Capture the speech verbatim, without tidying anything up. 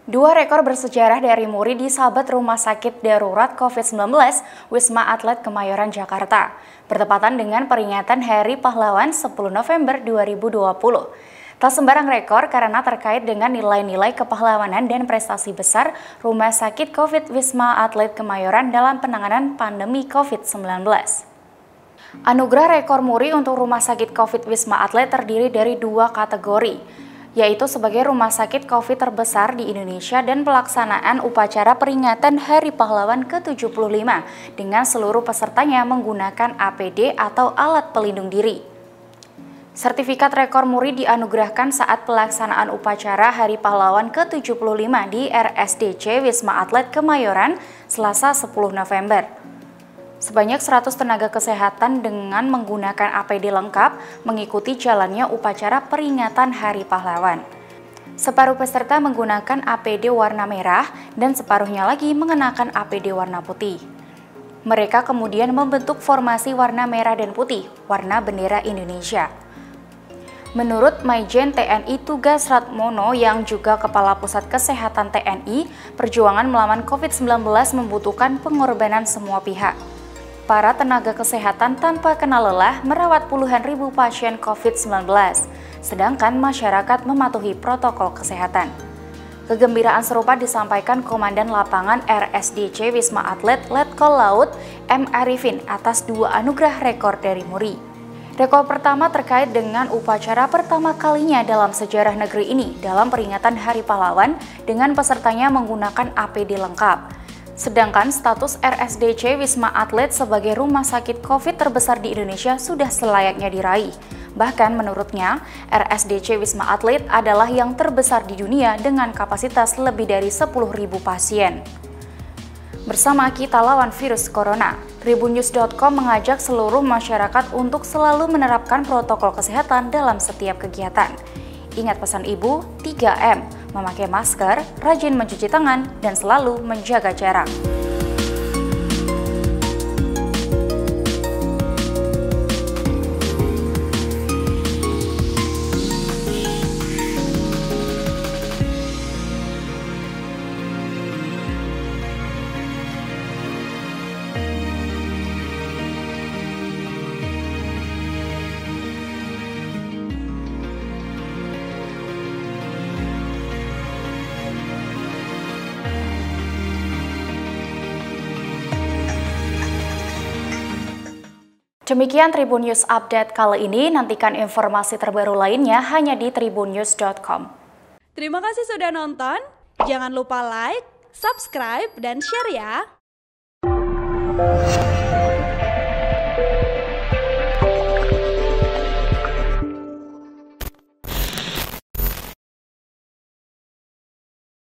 Dua rekor bersejarah dari Muri disahabat Rumah Sakit Darurat covid sembilan belas Wisma Atlet Kemayoran, Jakarta, bertepatan dengan peringatan Hari Pahlawan sepuluh November dua ribu dua puluh. Tak sembarang rekor karena terkait dengan nilai-nilai kepahlawanan dan prestasi besar Rumah Sakit Covid Wisma Atlet Kemayoran dalam penanganan pandemi covid sembilan belas. Anugerah rekor Muri untuk Rumah Sakit Covid Wisma Atlet terdiri dari dua kategori, yaitu sebagai rumah sakit COVID terbesar di Indonesia dan pelaksanaan upacara peringatan Hari Pahlawan ke tujuh puluh lima dengan seluruh pesertanya menggunakan A P D atau alat pelindung diri. Sertifikat rekor Muri dianugerahkan saat pelaksanaan upacara Hari Pahlawan ke tujuh puluh lima di R S D C Wisma Atlet Kemayoran, Selasa sepuluh November. Sebanyak seratus tenaga kesehatan dengan menggunakan A P D lengkap mengikuti jalannya upacara peringatan Hari Pahlawan. Separuh peserta menggunakan A P D warna merah dan separuhnya lagi mengenakan A P D warna putih. Mereka kemudian membentuk formasi warna merah dan putih, warna bendera Indonesia. Menurut Maijen T N I Tugas Ratmono yang juga Kepala Pusat Kesehatan T N I, perjuangan melawan covid sembilan belas membutuhkan pengorbanan semua pihak. Para tenaga kesehatan tanpa kenal lelah merawat puluhan ribu pasien covid sembilan belas, sedangkan masyarakat mematuhi protokol kesehatan. Kegembiraan serupa disampaikan Komandan Lapangan R S D C Wisma Atlet Letkol Laut M. Arifin atas dua anugerah rekor dari Muri. Rekor pertama terkait dengan upacara pertama kalinya dalam sejarah negeri ini dalam peringatan Hari Pahlawan dengan pesertanya menggunakan A P D lengkap. Sedangkan status R S D C Wisma Atlet sebagai rumah sakit COVID terbesar di Indonesia sudah selayaknya diraih. Bahkan menurutnya, R S D C Wisma Atlet adalah yang terbesar di dunia dengan kapasitas lebih dari sepuluh ribu pasien. Bersama kita lawan virus corona, Tribun News dot com mengajak seluruh masyarakat untuk selalu menerapkan protokol kesehatan dalam setiap kegiatan. Ingat pesan ibu, tiga M, memakai masker, rajin mencuci tangan, dan selalu menjaga jarak. Demikian Tribun News Update kali ini, nantikan informasi terbaru lainnya hanya di tribun news dot com. Terima kasih sudah nonton, jangan lupa like, subscribe, dan share ya!